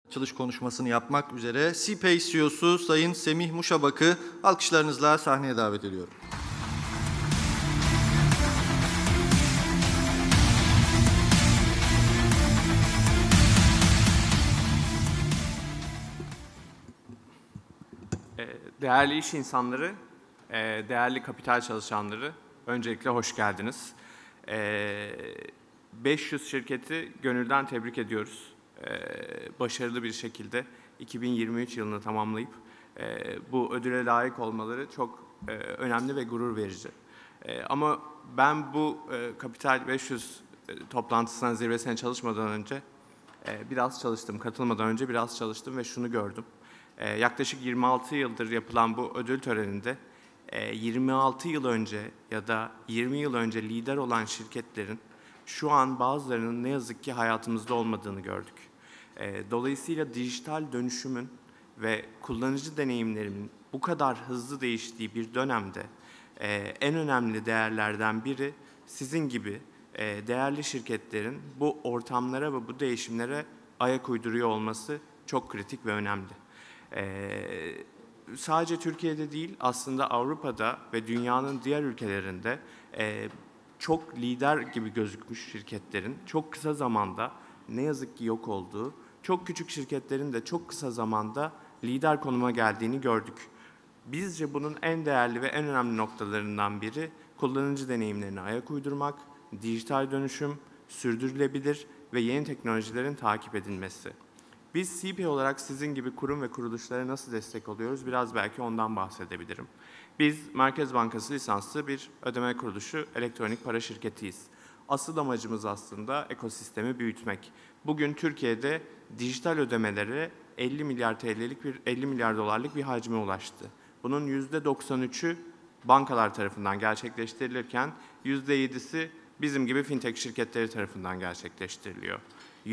Açılış konuşmasını yapmak üzere CPAY CEO'su Sayın Semih Muşabak'ı alkışlarınızla sahneye davet ediyorum. Değerli iş insanları, değerli kapital çalışanları, öncelikle hoş geldiniz. 500 şirketi gönülden tebrik ediyoruz. Başarılı bir şekilde 2023 yılını tamamlayıp bu ödüle layık olmaları çok önemli ve gurur verici. Ama ben bu Kapital 500 toplantısına, zirvesine çalışmadan önce biraz çalıştım. Katılmadan önce biraz çalıştım ve şunu gördüm. Yaklaşık 26 yıldır yapılan bu ödül töreninde 26 yıl önce ya da 20 yıl önce lider olan şirketlerin şu an bazılarının ne yazık ki hayatımızda olmadığını gördük. Dolayısıyla dijital dönüşümün ve kullanıcı deneyimlerinin bu kadar hızlı değiştiği bir dönemde en önemli değerlerden biri sizin gibi değerli şirketlerin bu ortamlara ve bu değişimlere ayak uyduruyor olması çok kritik ve önemli. Sadece Türkiye'de değil, aslında Avrupa'da ve dünyanın diğer ülkelerinde çok lider gibi gözükmüş şirketlerin çok kısa zamanda ne yazık ki yok olduğu, çok küçük şirketlerin de çok kısa zamanda lider konuma geldiğini gördük. Bizce bunun en değerli ve en önemli noktalarından biri kullanıcı deneyimlerine ayak uydurmak, dijital dönüşüm, sürdürülebilir ve yeni teknolojilerin takip edilmesi. Biz CPAY olarak sizin gibi kurum ve kuruluşlara nasıl destek oluyoruz? Biraz belki ondan bahsedebilirim. Biz Merkez Bankası lisanslı bir ödeme kuruluşu, elektronik para şirketiyiz. Asıl amacımız aslında ekosistemi büyütmek. Bugün Türkiye'de dijital ödemelere 50 milyar dolarlık bir hacme ulaştı. Bunun %93'ü bankalar tarafından gerçekleştirilirken %7'si bizim gibi fintech şirketleri tarafından gerçekleştiriliyor.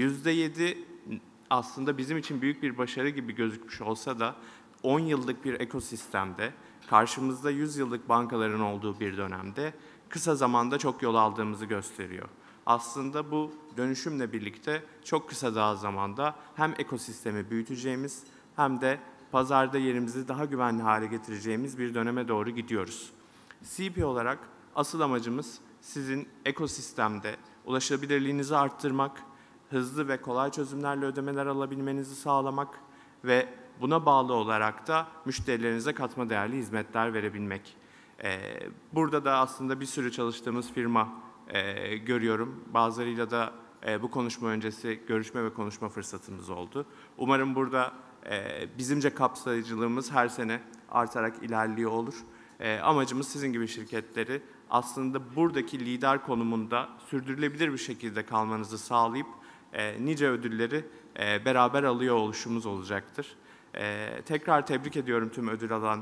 %7 aslında bizim için büyük bir başarı gibi gözükmüş olsa da 10 yıllık bir ekosistemde, karşımızda 100 yıllık bankaların olduğu bir dönemde kısa zamanda çok yol aldığımızı gösteriyor. Aslında bu dönüşümle birlikte çok kısa daha zamanda hem ekosistemi büyüteceğimiz hem de pazarda yerimizi daha güvenli hale getireceğimiz bir döneme doğru gidiyoruz. CPAY olarak asıl amacımız sizin ekosistemde ulaşabilirliğinizi arttırmak, hızlı ve kolay çözümlerle ödemeler alabilmenizi sağlamak ve buna bağlı olarak da müşterilerinize katma değerli hizmetler verebilmek. Burada da aslında bir sürü çalıştığımız firma görüyorum. Bazılarıyla da bu konuşma öncesi görüşme ve konuşma fırsatımız oldu. Umarım burada bizimce kapsayıcılığımız her sene artarak ilerliyor olur. Amacımız sizin gibi şirketleri aslında buradaki lider konumunda sürdürülebilir bir şekilde kalmanızı sağlayıp nice ödülleri beraber alıyor oluşumuz olacaktır. Tekrar tebrik ediyorum tüm ödül alan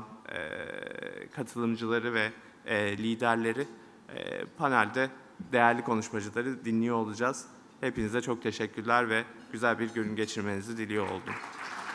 katılımcıları ve liderleri. Panelde değerli konuşmacıları dinliyor olacağız. Hepinize çok teşekkürler ve güzel bir gün geçirmenizi diliyor oldum.